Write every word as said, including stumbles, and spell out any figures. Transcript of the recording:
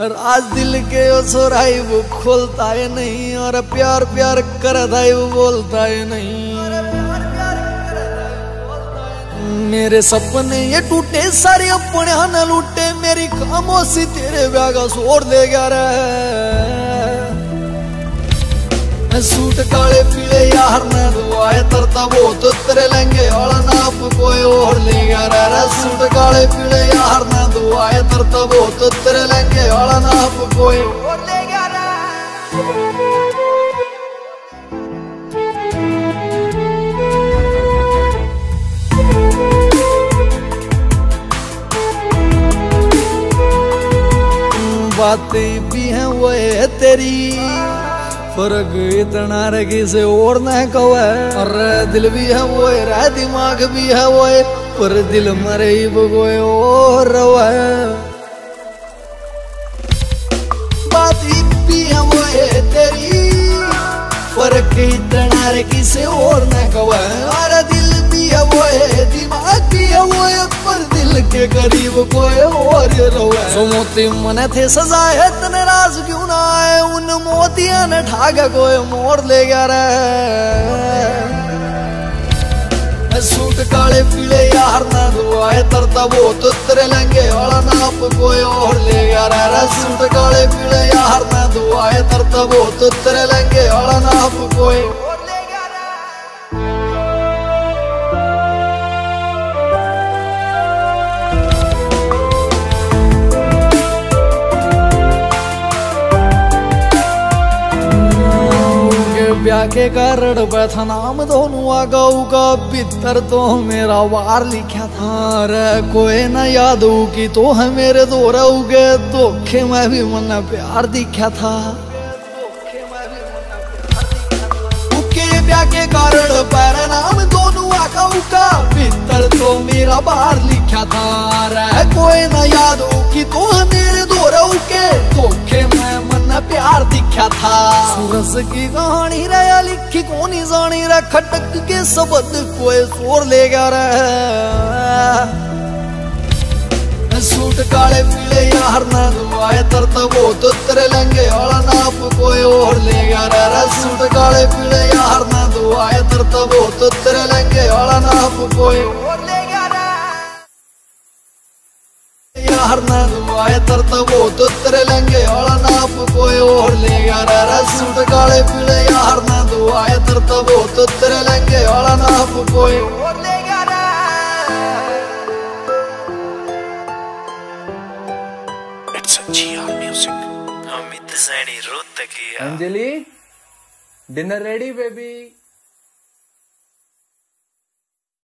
राज दिल के ओ सोराई वो खोलता है नहीं, और प्यार प्यार करता है वो बोलता है नहीं। मेरे सपने ये टूटे सारे अपने न लूटे, मेरी खामोशी तेरे ब्याह का छोड़ दे गया रे। सूट काले पीले यार न दुआए तरता बहुत तेरे लहंगे वाला नाप कोई और ले गया रे। सूट काले पीले यार न दुआए तरता बहुत तेरे लहंगे वाला नाप कोई और ले गया रे। बातें भी हैं वो है तेरी, फर्क इतना रे किसे और न कवे। और दिल भी है वो है, दिमाग भी है वो है, पर दिल मरे कोई और रवे। बात भी है वो है तेरी, फर्क इतना रे किसे और न कवे। और दिल भी है वो है, दिमाग भी है वो है, पर दिल के करीब कोई और रवे। सो मोती मने थे सजाए तने राज क्यों ना आए, उन मोतिया ने ठागा कोई मोर ले गया रे। सूट काले पीले यार ना दुआए तरता बहुत तेरे लहंगे वाला नाप कोई और ले गया रे। सूट काले पीले यार ना दुआए तरता बहुत तेरे लहंगे वाला नाप कोई और ले गया रे। ब्याह के कारण बैठा नाम दोनों आगाऊ का, भीतर तो मेरा वार लिखा था रे। कोई न याद हो कि तो है मेरे दो रहोगे, धोखे में भी मन प्यार दिखा था। ब्याह के कारण पैर नाम दोनों आगाऊ का, भीतर तो मेरा बार लिखा था रे। कोई न याद हो कि तो है मेरे दो रहोगे, धोखे में मन प्यार दिखा था। सूरज की कहानी रे लिखी कोनी जानी रे, खटक के शब्द कोई शोर ले गया रे। सूट काले पीले यार ना दुआए तरता बहुत तेरे लहंगे वाला नाप कोई और ले गया रे। सूट काले पीले यार ना दुआए तरता बहुत तेरे लहंगे वाला नाप कोई और ले गया रे। यार ना दुआए तरता बहुत तेरे लहंगे वाला नाप कोई और ले गया रे। सूट काले पीले यार ना दुआए तरता बहुत तेरे लहंगे वाला नाप कोई और ले गया रे। It's a G R music. Amit Zaini Rottaki. Anjali dinner ready baby.